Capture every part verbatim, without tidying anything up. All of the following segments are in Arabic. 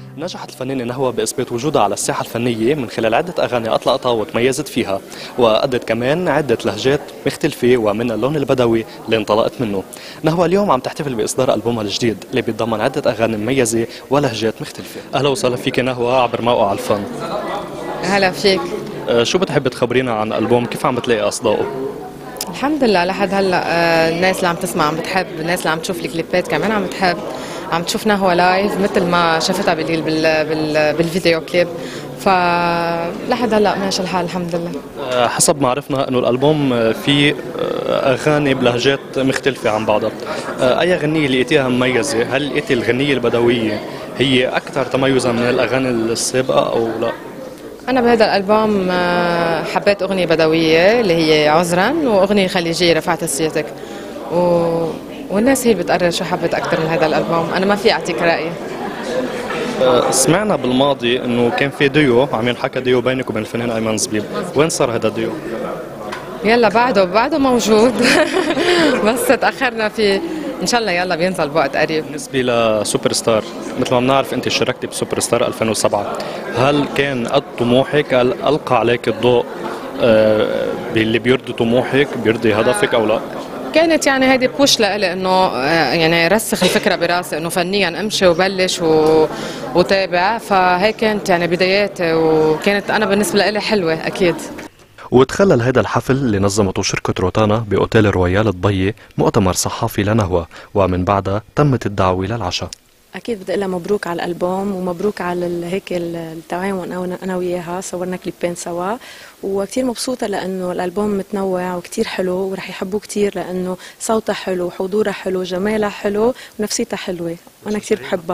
نجحت الفنانة نهوى بإثبات وجودها على الساحة الفنية من خلال عدة أغاني أطلقتها وتميزت فيها، وأدت كمان عدة لهجات مختلفة ومن اللون البدوي اللي انطلقت منه. نهوى اليوم عم تحتفل بإصدار ألبومها الجديد اللي بيتضمن عدة أغاني مميزة ولهجات مختلفة. أهلا وسهلا فيك نهوى عبر موقع الفن. هلا فيك. أه شو بتحب تخبرينا عن الألبوم؟ كيف عم بتلاقي أصدائه؟ الحمد لله لحد هلا آه الناس اللي عم تسمع عم بتحب، الناس اللي عم تشوف الكليبات كمان عم بتحب، عم تشوف نهوى لايف مثل ما شافتها بال بال بال بالفيديو كليب، فلحد هلا ماشي الحال الحمد لله. أه حسب ما عرفنا انه الالبوم فيه اغاني بلهجات مختلفه عن بعضها، أه اي غنيه لقيتيها مميزه؟ هل لقيتي الغنيه البدويه هي اكثر تميزا من الاغاني السابقه او لا؟ أنا بهذا الألبوم حبيت أغنية بدوية اللي هي عذرا، وأغنية خليجية رفعت سيرتك، و... والناس هي بتقرر شو حبت أكثر من هذا الألبوم، أنا ما في أعطيك رأيي. سمعنا بالماضي إنه كان في ديو عم ينحكى ديو بينك وبين الفنان أيمن زبيب، وين صار هذا الديو؟ يلا بعده بعده موجود بس تأخرنا فيه، إن شاء الله يلا بينزل بوقت قريب. بالنسبة لسوبر ستار، مثل ما بنعرف أنت شاركتي بسوبر ستار ألفين وسبعة، هل كان قد طموحك؟ هل ألقى عليك الضوء باللي بيرضي طموحك بيرضي هدفك أو لا؟ كانت يعني هيدي بوش لإلي انه يعني رسخ الفكره براسي انه فنيا امشي وبلش و... وتابع، فهيك كانت يعني بداياتي، وكانت انا بالنسبه لإلي حلوه اكيد. وتخلل هذا الحفل اللي نظمته شركة روتانا بأوتيل رويال دبي مؤتمر صحفي لنهوى، ومن بعدها تمت الدعوة للعشاء. اكيد بدي اقول لها مبروك على الالبوم ومبروك على هيك التعاون، انا وياها صورنا كليبين سوا، وكثير مبسوطه لانه الالبوم متنوع وكثير حلو ورح يحبوه كثير لانه صوتها حلو وحضورها حلو وجمالها حلو ونفسيتها حلوه وانا كثير بحبها.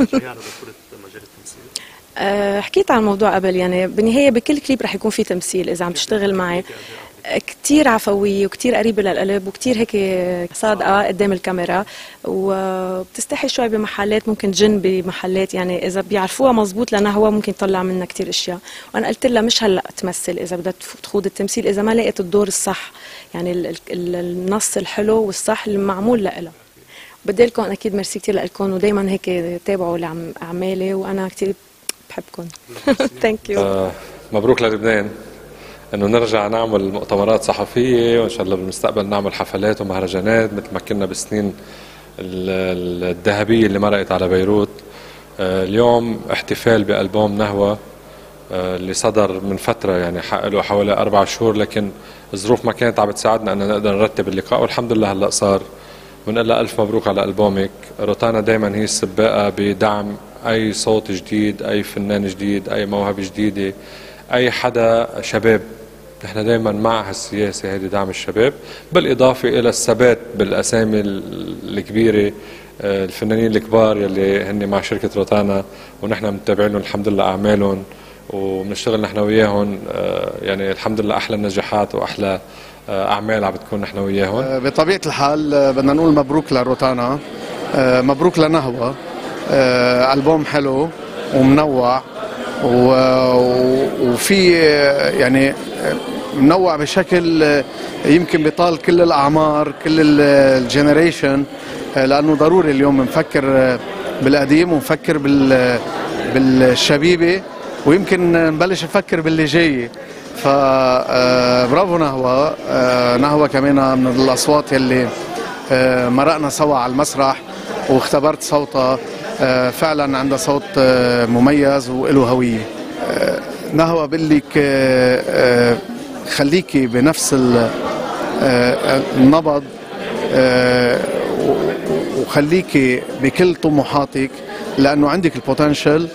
أه حكيت عن الموضوع قبل، يعني بالنهايه بكل كليب رح يكون في تمثيل اذا عم تشتغل معي، كتير عفوية وكتير قريبة للقلب وكتير هيك صادقة قدام الكاميرا، وبتستحي شوي بمحلات ممكن جن بمحلات، يعني إذا بيعرفوها مزبوط لنهوى ممكن يطلع منها كتير أشياء، وأنا قلت لها مش هلأ تمثل، إذا بدها تخوض التمثيل إذا ما لقيت الدور الصح، يعني النص الحلو والصح اللي معمول لها. بدي لكم أكيد ميرسي كتير لكم، ودايما هيك تابعوا لأعمالي وأنا كتير بحبكم. ثانك يو. مبروك للبنان انه نرجع نعمل مؤتمرات صحفيه، وان شاء الله بالمستقبل نعمل حفلات ومهرجانات مثل ما كنا بالسنين الذهبيه اللي مرقت على بيروت. اليوم احتفال بالبوم نهوى اللي صدر من فتره، يعني له حوالي اربع شهور، لكن الظروف ما كانت عم بتساعدنا ان نقدر نرتب اللقاء، والحمد لله هلا صار. بنقول لها الف مبروك على البومك. روتانا دائما هي السباقه بدعم اي صوت جديد، اي فنان جديد، اي موهبه جديده، اي حدا شباب. نحن دائما مع هالسياسه هذه، دعم الشباب، بالاضافه الى الثبات بالاسامي الكبيره، الفنانين الكبار يلي هن مع شركه روتانا، ونحن متابعين الحمد لله اعمالهم وبنشتغل نحن وياهم، يعني الحمد لله احلى النجاحات واحلى اعمال عم بتكون نحن وياهم. بطبيعه الحال بدنا نقول مبروك لروتانا، مبروك لنهوى، البوم حلو ومنوع، وفي يعني منوع بشكل يمكن بيطال كل الاعمار، كل الجنريشن، لانه ضروري اليوم نفكر بالقديم ونفكر بالشبيبه، ويمكن نبلش نفكر باللي جاي. فبرافو نهوى. نهوى كمان من الاصوات يلي مرقنا سوا على المسرح واختبرت صوتها، فعلا عندها صوت مميز وله هويه. نهوى بقول لك خليكي بنفس النبض، وخليكي بكل طموحاتك لانه عندك البوتنشل،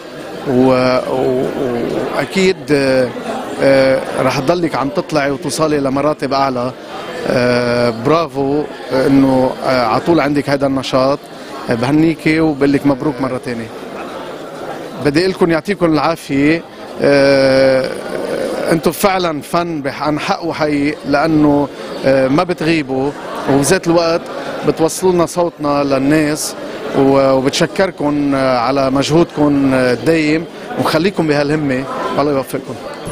واكيد رح تضلك عم تطلعي وتوصلي لمراتب اعلى. برافو انه على طول عندك هذا النشاط، بهنيكي وبقول لك مبروك مره ثانيه. بدي اقول لكم يعطيكم العافيه، انتم فعلا فن عن حق وحقيقي، لانه ما بتغيبوا وبذات الوقت بتوصلوا لنا صوتنا للناس، وبتشكركم على مجهودكم الدايم وخليكم بهالهمه، الله يوفقكم.